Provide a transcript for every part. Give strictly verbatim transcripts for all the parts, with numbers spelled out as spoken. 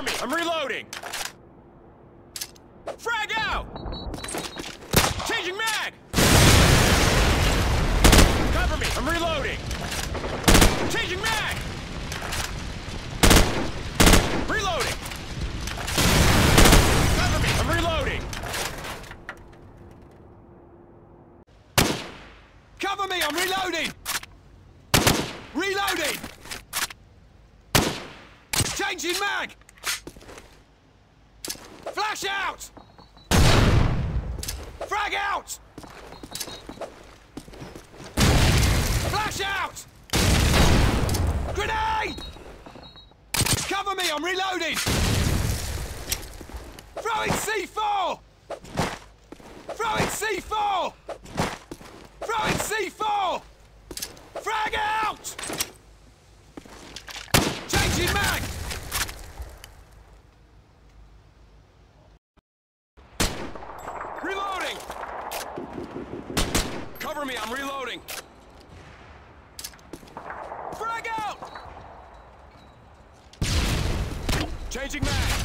Cover me! I'm reloading! Frag out! Changing mag! Cover me! I'm reloading! Changing mag! Reloading! Cover me! I'm reloading! Cover me! I'm reloading! Reloading! Changing mag! Flash out! Frag out! Flash out! Grenade! Cover me, I'm reloading! Throwing C four! Throwing C four! Throwing C four! Frag out! Changing mag! Reloading! Cover me, I'm reloading! Frag out! Changing mag!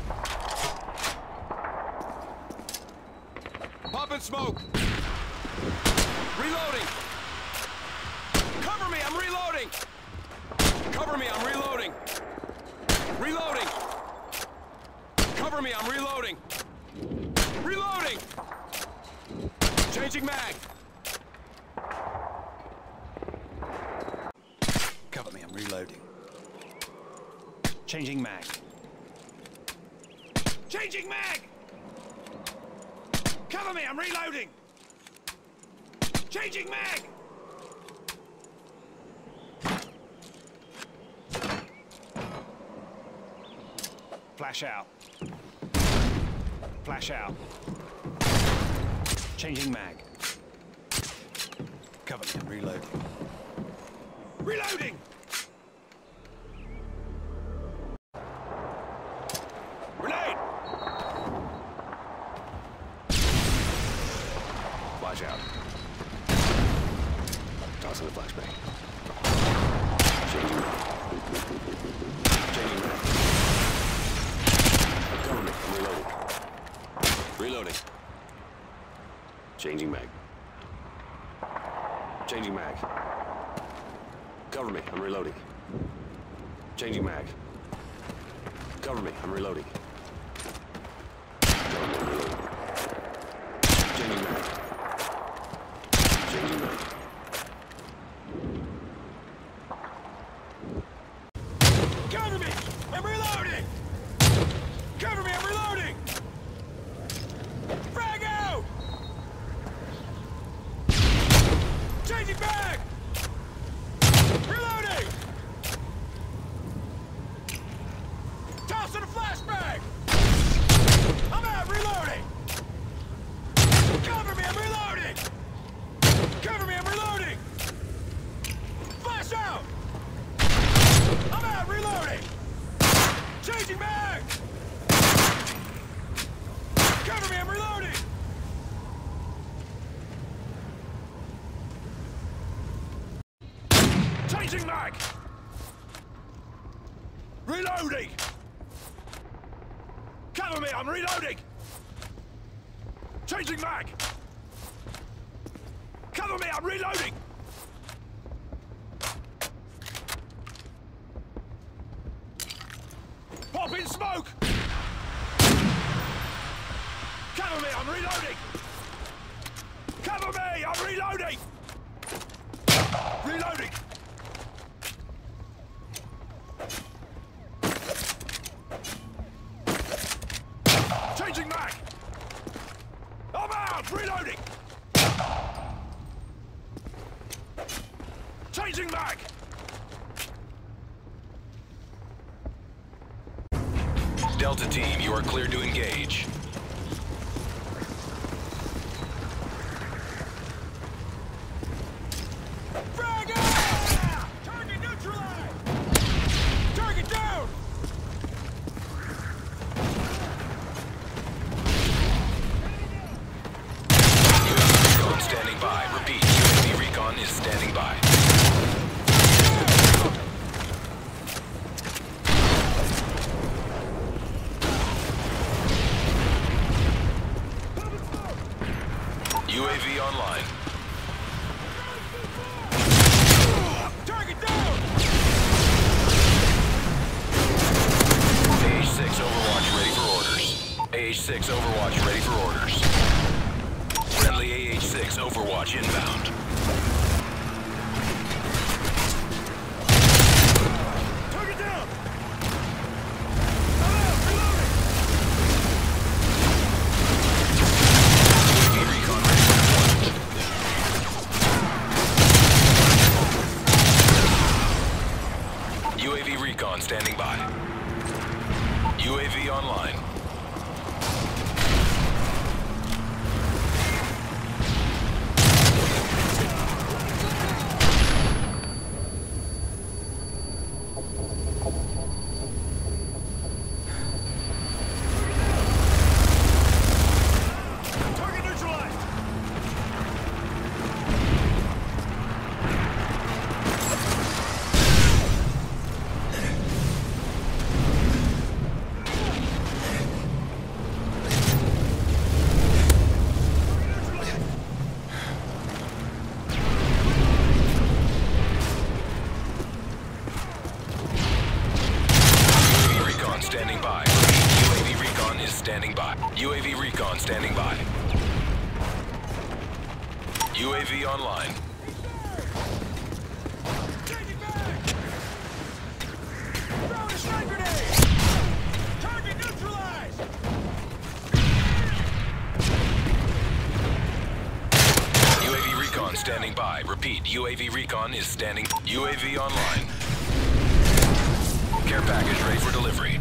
Pop and smoke! Reloading! Cover me, I'm reloading! Cover me, I'm reloading! Reloading! Cover me, I'm reloading! Reloading! Changing mag! Cover me, I'm reloading. Changing mag! Changing mag! Cover me, I'm reloading! Changing mag! Flash out. Flash out. Changing mag. Cover me, I'm reloading. Reloading! Grenade! Flash out. Tossing the flashbang. Changing mag. Changing mag. Cover me, I'm reloading. Reloading. Changing mag. Changing mag. Cover me, I'm reloading. Changing mag. Cover me, I'm reloading. Cover me, I'm reloading. Changing mag. Changing mag. Cover me! I'm reloading! Cover me, I'm reloading! Frag out! Changing back! Reloading! Tossing a flashbang! I'm out, reloading! Cover me, I'm reloading! Cover me, I'm reloading! Flash out! I'm out, reloading! Changing mag! Cover me, I'm reloading! Changing mag! Reloading! Cover me, I'm reloading! Changing mag! Cover me, I'm reloading! Popping smoke! Cover me, I'm reloading! Cover me, I'm reloading! Reloading! Changing mag! I'm out! Reloading! Changing mag! Delta Team, you are clear to engage. Frag out! Target neutralized! Target down! U S B recon standing by. Repeat, U S B recon is standing by. six Overwatch ready for orders. Friendly A H six Overwatch inbound. Target down! I'm out! Reloading! U A V recon ready for deployment. U A V recon standing by. U A V online. Target neutralized! Standing by. U A V recon is standing by. U A V recon standing by. U A V online. Changing back! Throwing a sniper grenade! Target neutralized! U A V recon standing by. Repeat, U A V recon is standing. U A V online. Care package ready for delivery.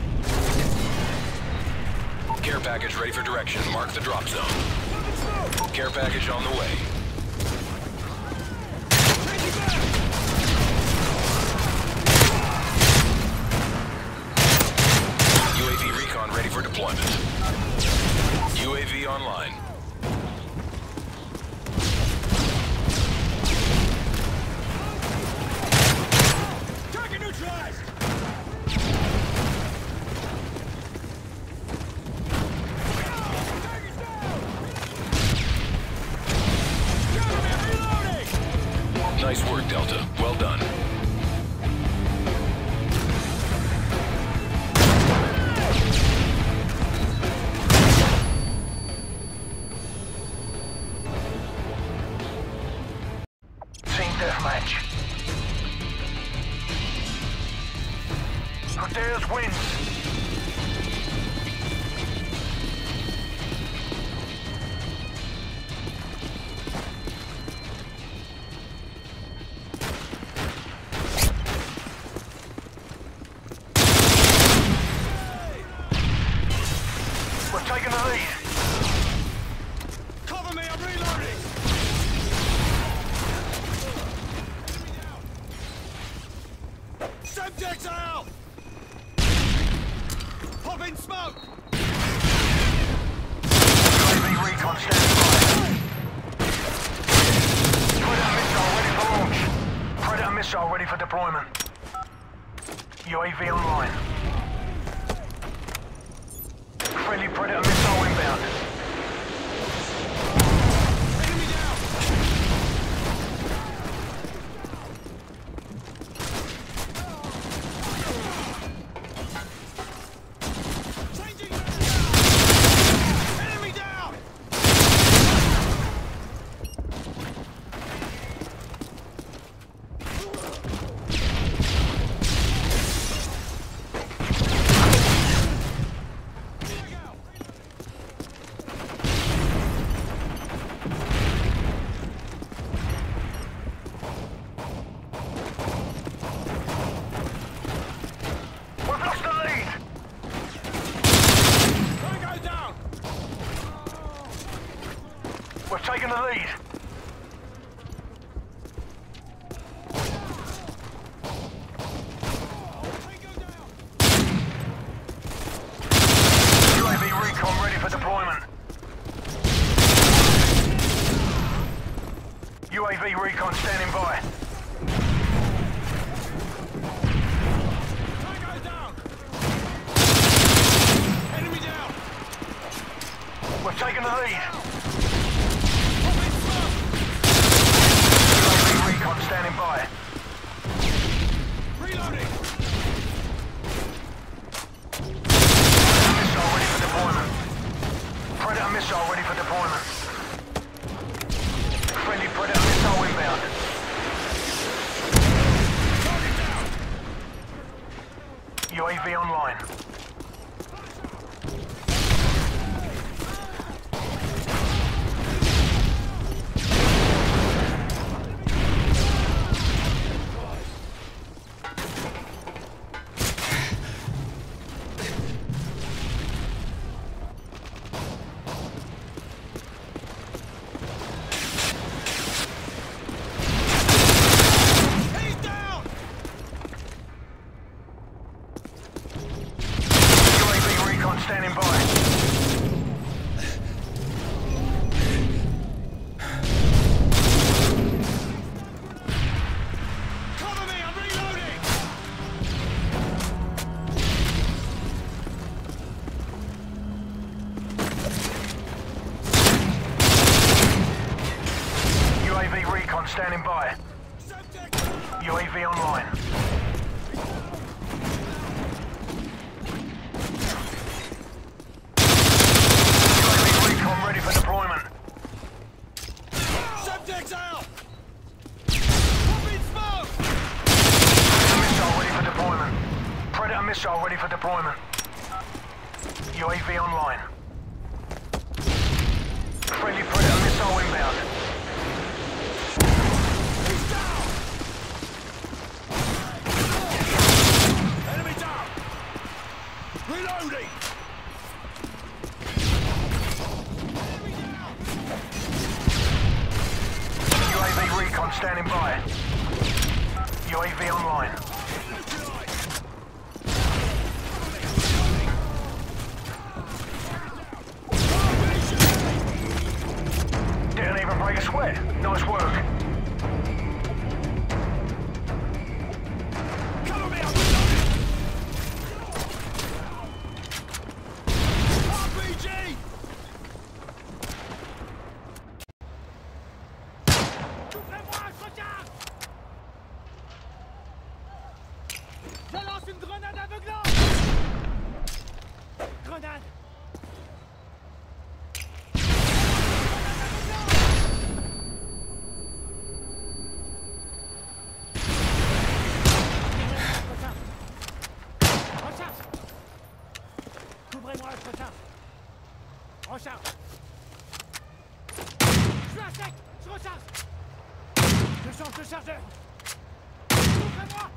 Care package ready for direction. Mark the drop zone. Care package on the way. Changing back! U A V recon ready for deployment. U A V online. Target neutralized! Target's down! Cover me, I'm reloading! Nice work, Delta. Well done. Team deathmatch. Hoteles wins. We're taking the lead. Cover me, I'm reloading! Subjects out! Pop in smoke! U A V recon standing by. Predator missile ready for launch. Predator missile ready for deployment. U A V online. Friendly Predator missile inbound. Enemy down! Changing back! Enemy down! Frag out! We've lost the lead. Tango down! We've taken the lead. Tango down! U A V recon ready for deployment. U A V recon standing by. Tango down! Enemy down! We've taken the lead. Pop in smoke! U A V recon standing by. Reloading! Missile ready for deployment. U A V online. Standing by. Cover me, I'm reloading! U A V recon standing by. U A V online. Ready for deployment. Subjects out! Copy smoke! Missile ready for deployment. Predator missile ready for deployment. U A V online. Friendly Predator missile inbound. He's down! Enemy down! Reloading! Recon standing by. U A V online. Didn't even break a sweat. Nice work. Cover me, I'm reloading! R P G! Je lance une grenade aveuglante! Grenade! Recharge! Couvrez-moi le potin! Recharge! Je suis à sec! Je recharge! Je change de chargeur! Couvrez-moi!